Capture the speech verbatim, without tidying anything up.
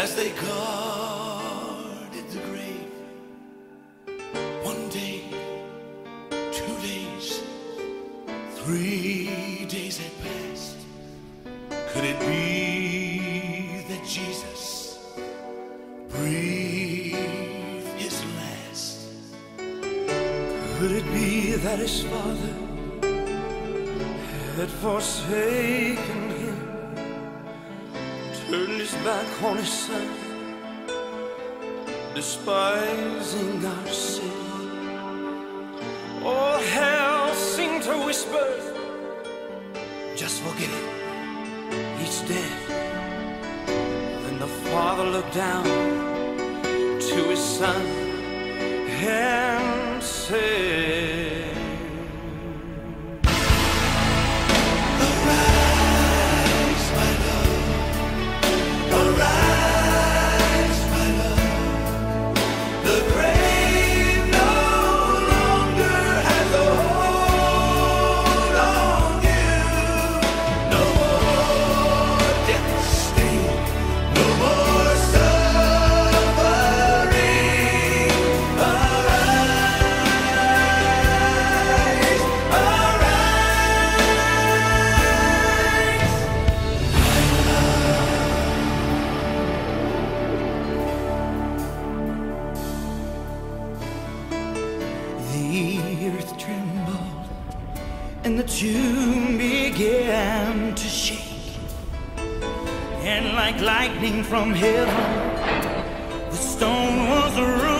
as they guarded the grave. One day, two days, three days had passed. Could it be that Jesus breathed his last? Could it be that his Father had forsaken him, turned his back on his Son, despising our sin? All hell seemed to whisper, just forget it, he's dead. Then the Father looked down to his Son and said, and the tomb began to shake, and like lightning from heaven, the stone was rolled